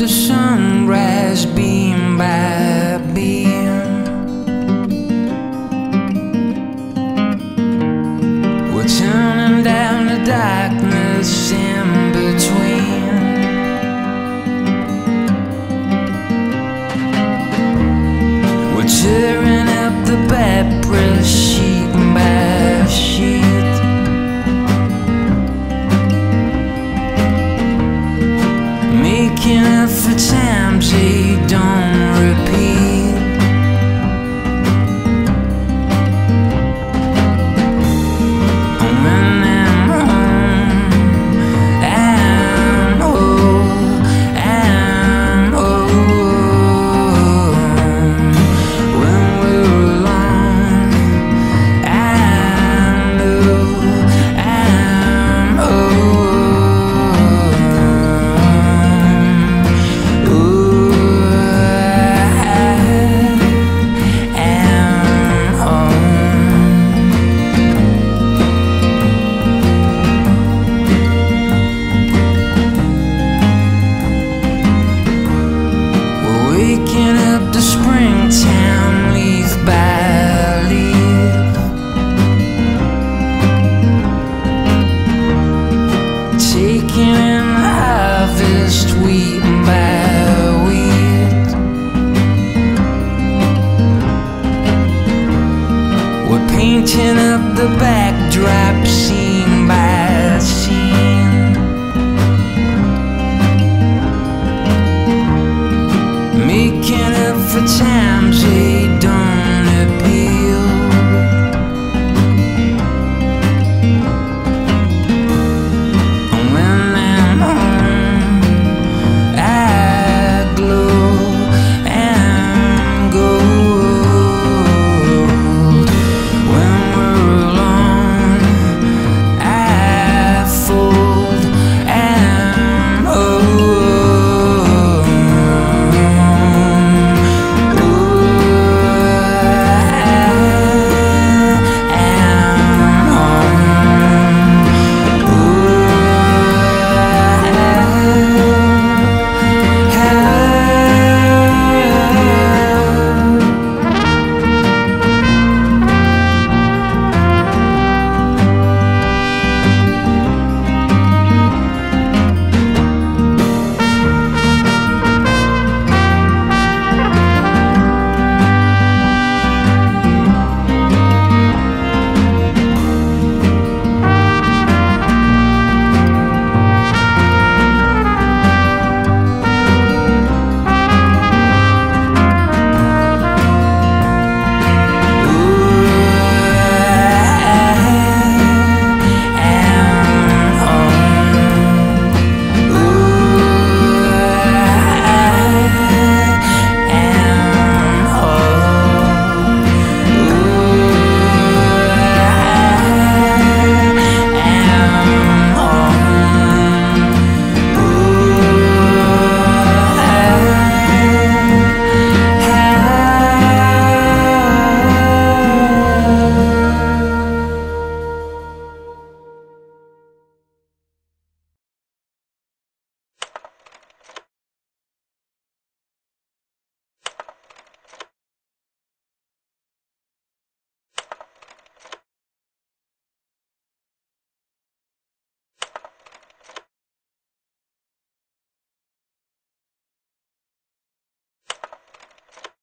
the sunrise beam by beam. We're turning down the darkness in between. We're tearing up the bad press sheet by sheet. Making up for times they don't repeat. And when I'm home, I'm home, I'm home. When we're alone, I know I'm home. Waking up the springtime leaf by leaf, taking in the harvest wheat by wheat. We're painting up the backdrop